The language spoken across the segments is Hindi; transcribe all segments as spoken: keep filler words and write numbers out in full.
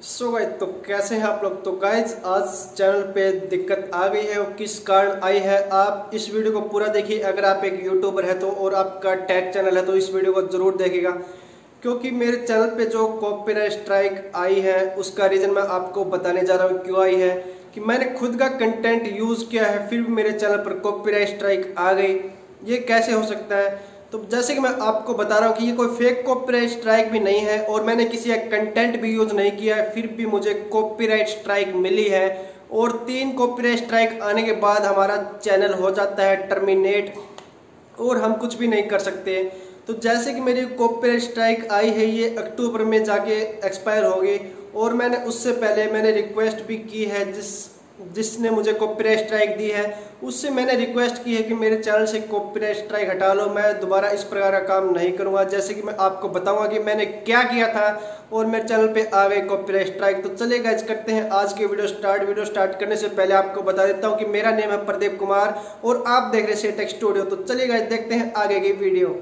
सो गाइस, तो कैसे हैं आप लोग। तो गाइस, आज चैनल पे दिक्कत आ गई है और किस कारण आई है, आप इस वीडियो को पूरा देखिए। अगर आप एक यूट्यूबर है तो और आपका टैग चैनल है तो इस वीडियो को जरूर देखिएगा, क्योंकि मेरे चैनल पे जो कॉपीराइट स्ट्राइक आई है उसका रीज़न मैं आपको बताने जा रहा हूँ क्यों आई है। कि मैंने खुद का कंटेंट यूज़ किया है फिर भी मेरे चैनल पर कॉपीराइट स्ट्राइक आ गई, ये कैसे हो सकता है। तो जैसे कि मैं आपको बता रहा हूँ कि ये कोई फेक कॉपीराइट स्ट्राइक भी नहीं है और मैंने किसी का कंटेंट भी यूज नहीं किया है फिर भी मुझे कॉपीराइट स्ट्राइक मिली है। और तीन कॉपीराइट स्ट्राइक आने के बाद हमारा चैनल हो जाता है टर्मिनेट और हम कुछ भी नहीं कर सकते। तो जैसे कि मेरी कॉपीराइट स्ट्राइक आई है, ये अक्टूबर में जाके एक्सपायर होगी और मैंने उससे पहले मैंने रिक्वेस्ट भी की है, जिस जिसने मुझे कॉपीराइट स्ट्राइक दी है उससे मैंने रिक्वेस्ट की है कि मेरे चैनल से कॉपीराइट स्ट्राइक हटा लो, मैं दोबारा इस प्रकार का काम नहीं करूंगा। जैसे कि मैं आपको बताऊंगा कि मैंने क्या किया था और मेरे चैनल पे आ गई कॉपीराइट स्ट्राइक। तो चलिए गाइस, करते हैं आज की वीडियो स्टार्ट। वीडियो स्टार्ट करने से पहले आपको बता देता हूँ कि मेरा नेम है प्रदीप कुमार और आप देख रहे हैं टेक स्टूडियो। तो चलिए गाइस, देखते हैं आगे की वीडियो।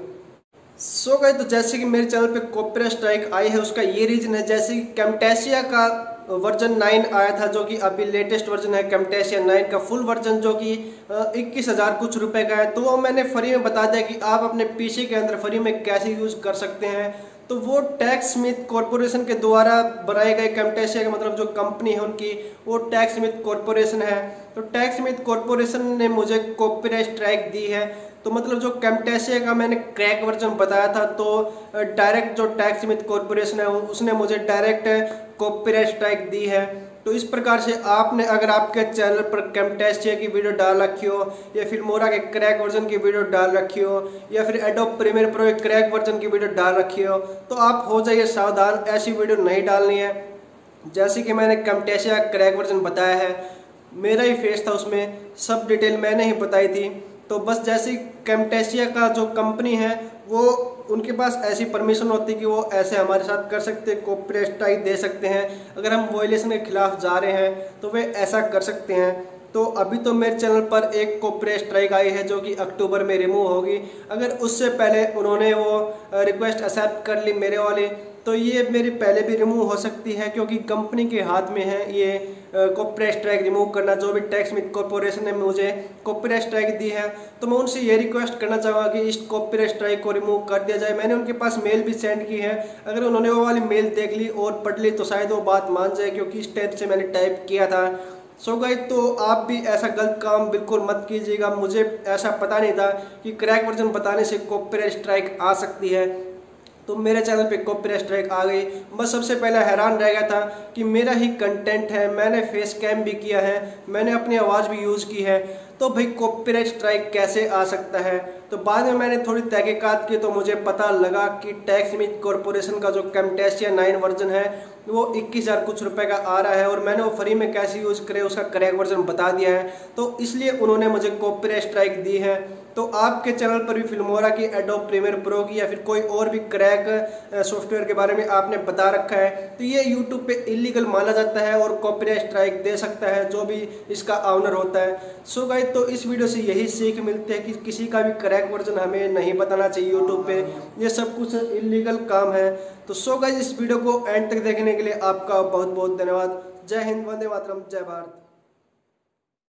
सो गाइस, तो जैसे कि मेरे चैनल पे कॉपीराइट स्ट्राइक आई है उसका ये रीजन है, जैसे कि कैमटेसिया का वर्जन नाइन आया था जो कि अभी लेटेस्ट वर्जन है कैमटेसिया नाइन का फुल वर्जन, जो कि इक्कीस हज़ार कुछ रुपए का है। तो वो मैंने फ्री में बता दिया कि आप अपने पीसी के अंदर फ्री में कैसे यूज़ कर सकते हैं। तो वो टैक्स स्मिथ कॉरपोरेशन के द्वारा बनाए गए कैमटेसिया का मतलब जो कंपनी है उनकी, वो टैक्स स्मिथ कॉरपोरेशन है। तो टैक्स स्मिथ कॉरपोरेशन ने मुझे कॉपीराइट स्ट्राइक दी है। तो मतलब जो कैमटेसिया का मैंने क्रैक वर्जन बताया था तो डायरेक्ट जो टैक्स स्मिथ कॉरपोरेशन है उसने मुझे डायरेक्ट कॉपीराइट स्ट्राइक दी है। तो इस प्रकार से आपने अगर आपके चैनल पर कैमटेसिया की वीडियो डाल रखी हो या फिर मोरा के क्रैक वर्जन की वीडियो डाल रखी हो या फिर एडोब प्रीमियर प्रो के क्रैक वर्जन की वीडियो डाल रखी हो तो आप हो जाइए सावधान, ऐसी वीडियो नहीं डालनी है। जैसे कि मैंने कैमटेसिया क्रैक वर्जन बताया है, मेरा ही फेस था उसमें, सब डिटेल मैंने ही बताई थी। तो बस जैसे कैमटेसिया का जो कंपनी है वो उनके पास ऐसी परमिशन होती है कि वो ऐसे हमारे साथ कर सकते हैं, कॉपीराइट स्ट्राइक दे सकते हैं। अगर हम वायलेशन के खिलाफ जा रहे हैं तो वे ऐसा कर सकते हैं। तो अभी तो मेरे चैनल पर एक कॉपीराइट स्ट्राइक आई है जो कि अक्टूबर में रिमूव होगी। अगर उससे पहले उन्होंने वो रिक्वेस्ट एक्सेप्ट कर ली मेरे वाले तो ये मेरी पहले भी रिमूव हो सकती है, क्योंकि कंपनी के हाथ में है ये कॉपीराइट स्ट्राइक रिमूव करना। जो भी टैक्स स्मिथ कॉरपोरेशन ने मुझे कॉपीराइट स्ट्राइक दी है तो मैं उनसे ये रिक्वेस्ट करना चाहूँगा कि इस कॉपीराइट स्ट्राइक को रिमूव कर दिया जाए। मैंने उनके पास मेल भी सेंड की है, अगर उन्होंने वो वाली मेल देख ली और पढ़ ली तो शायद वो बात मान जाए, क्योंकि इस टाइप से मैंने टाइप किया था। सो गाइस, तो आप भी ऐसा गलत काम बिल्कुल मत कीजिएगा। मुझे ऐसा पता नहीं था कि क्रैक वर्जन बताने से कॉपीराइट स्ट्राइक आ सकती है, तो मेरे चैनल पे कॉपीराइट स्ट्राइक आ गई। बस सबसे पहले हैरान रह गया था कि मेरा ही कंटेंट है, मैंने फेस कैम भी किया है, मैंने अपनी आवाज़ भी यूज़ की है, तो भाई कॉपीराइट स्ट्राइक कैसे आ सकता है। तो बाद में मैंने थोड़ी तहकीकात की तो मुझे पता लगा कि टैक्स स्मिथ कॉरपोरेशन का जो कैमटेसिया नाइन वर्जन है वो इक्कीस हज़ार कुछ रुपए का आ रहा है और मैंने वो फ्री में कैसे यूज़ करे उसका क्रैक वर्जन बता दिया है, तो इसलिए उन्होंने मुझे कॉपीराइट स्ट्राइक दी है। तो आपके चैनल पर भी फिल्मोरा की, एडोब प्रीमियर प्रो की या फिर कोई और भी क्रैक सॉफ्टवेयर के बारे में आपने बता रखा है तो ये यूट्यूब पे इलीगल माना जाता है और कॉपीराइट स्ट्राइक दे सकता है जो भी इसका ऑनर होता है। सो गाइस, तो इस वीडियो से यही सीख मिलती है कि किसी का भी क्रैक वर्जन हमें नहीं बताना चाहिए यूट्यूब पे, ये सब कुछ इलीगल काम है। तो सो गाइस, इस वीडियो को एंड तक देखने के लिए आपका बहुत बहुत धन्यवाद। जय हिंद, वंदे मातरम, जय भारत।